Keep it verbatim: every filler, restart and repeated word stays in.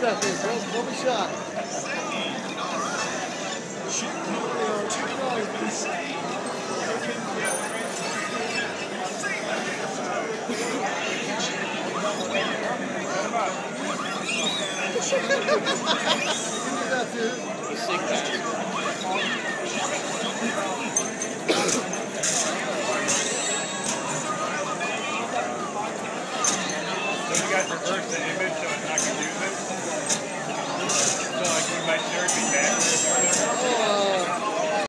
that thing, bro. Throw a shot. That, dude. The sick guy. So you guys reverse the image so it's not confusing? So like we might sure be back. Oh,